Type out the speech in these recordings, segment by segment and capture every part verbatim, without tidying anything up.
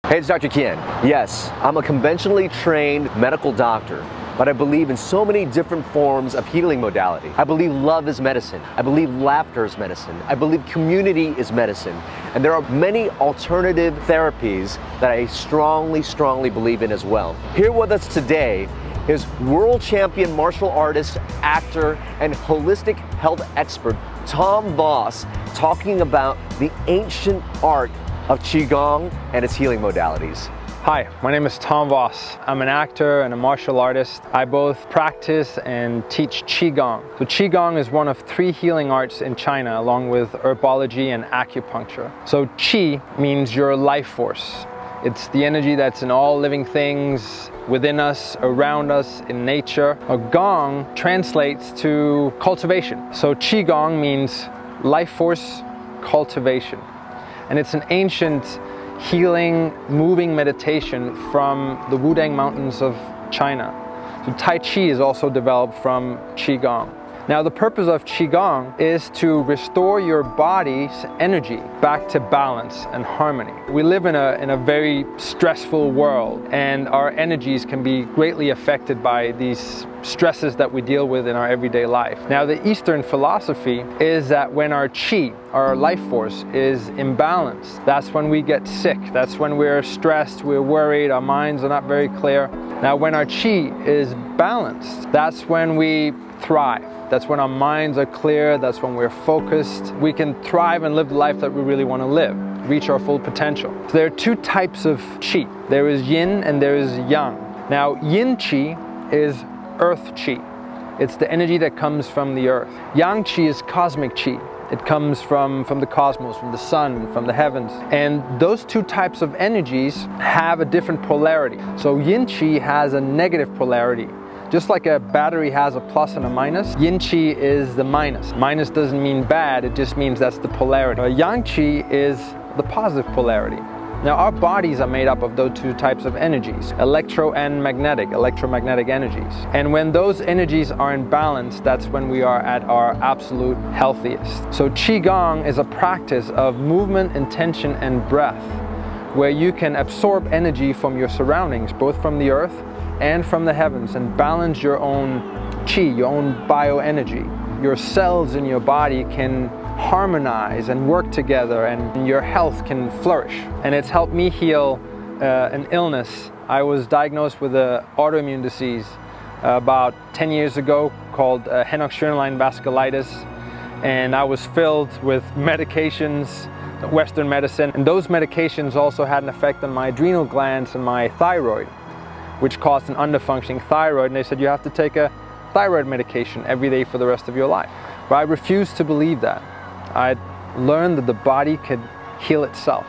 Hey, it's Doctor Kian. Yes, I'm a conventionally trained medical doctor, but I believe in so many different forms of healing modality. I believe love is medicine. I believe laughter is medicine. I believe community is medicine. And there are many alternative therapies that I strongly, strongly believe in as well. Here with us today is world champion martial artist, actor, and holistic health expert, Tom Voss, talking about the ancient art of Qigong and its healing modalities. Hi, my name is Tom Voss. I'm an actor and a martial artist. I both practice and teach Qigong. So Qigong is one of three healing arts in China, along with herbology and acupuncture. So Qi means your life force. It's the energy that's in all living things, within us, around us, in nature. A Gong translates to cultivation. So Qigong means life force cultivation. And it's an ancient healing, moving meditation from the Wudang Mountains of China. So Tai Chi is also developed from Qigong. Now the purpose of Qigong is to restore your body's energy back to balance and harmony. We live in a, in a very stressful world, and our energies can be greatly affected by these stresses that we deal with in our everyday life. Now the Eastern philosophy is that when our Qi, our life force, is imbalanced, that's when we get sick. That's when we're stressed, we're worried, our minds are not very clear. Now when our Qi is balanced, that's when we thrive. That's when our minds are clear, that's when we're focused. We can thrive and live the life that we really want to live, reach our full potential. So there are two types of Qi. There is Yin and there is Yang. Now Yin Qi is Earth Qi. It's the energy that comes from the earth. Yang Qi is cosmic Qi. It comes from, from the cosmos, from the sun, from the heavens. And those two types of energies have a different polarity. So Yin Qi has a negative polarity. Just like a battery has a plus and a minus, Yin Qi is the minus. Minus doesn't mean bad, it just means that's the polarity. Uh, Yang Qi is the positive polarity. Now our bodies are made up of those two types of energies, electro and magnetic, electromagnetic energies. And when those energies are in balance, that's when we are at our absolute healthiest. So Qigong is a practice of movement, intention, and breath, where you can absorb energy from your surroundings, both from the earth and from the heavens, and balance your own Qi, your own bioenergy. Your cells in your body can harmonize and work together, and your health can flourish. And it's helped me heal uh, an illness. I was diagnosed with an autoimmune disease uh, about ten years ago called uh, Henoch-Schönlein vasculitis, and I was filled with medications, Western medicine, and those medications also had an effect on my adrenal glands and my thyroid, which caused an underfunctioning thyroid, and they said you have to take a thyroid medication every day for the rest of your life. But I refused to believe that. I learned that the body could heal itself.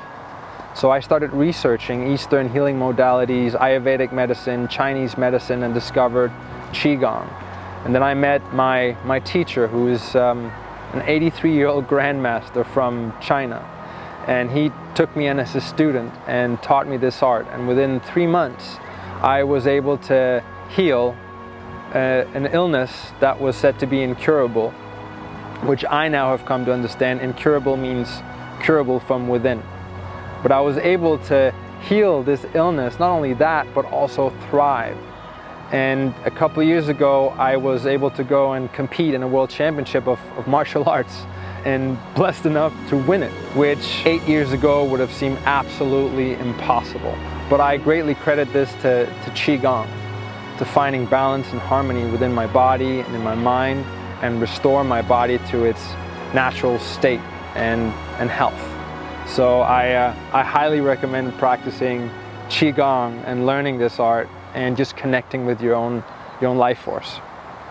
So I started researching Eastern healing modalities, Ayurvedic medicine, Chinese medicine, and discovered Qigong. And then I met my, my teacher, who is um, an eighty-three-year-old grandmaster from China. And he took me in as a student and taught me this art. And within three months, I was able to heal uh, an illness that was said to be incurable, which I now have come to understand incurable means curable from within. But I was able to heal this illness, not only that, but also thrive. And a couple of years ago, I was able to go and compete in a world championship of, of martial arts, and blessed enough to win it, which eight years ago would have seemed absolutely impossible. But I greatly credit this to, to Qigong, to finding balance and harmony within my body and in my mind, and restore my body to its natural state and, and health. So I, uh, I highly recommend practicing Qigong and learning this art and just connecting with your own, your own life force.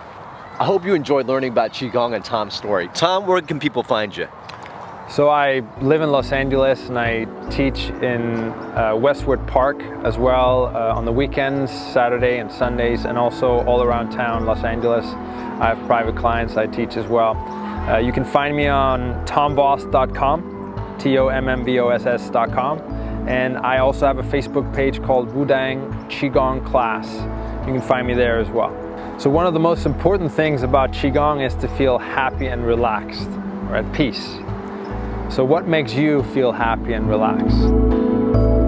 I hope you enjoyed learning about Qigong and Tom's story. Tom, where can people find you? So I live in Los Angeles, and I teach in uh, Westwood Park as well uh, on the weekends, Saturday and Sundays, and also all around town, Los Angeles. I have private clients I teach as well. Uh, you can find me on tom voss dot com, T O M M V O S S dot com, and I also have a Facebook page called Wudang Qigong Class. You can find me there as well. So one of the most important things about Qigong is to feel happy and relaxed, or at peace. So what makes you feel happy and relaxed?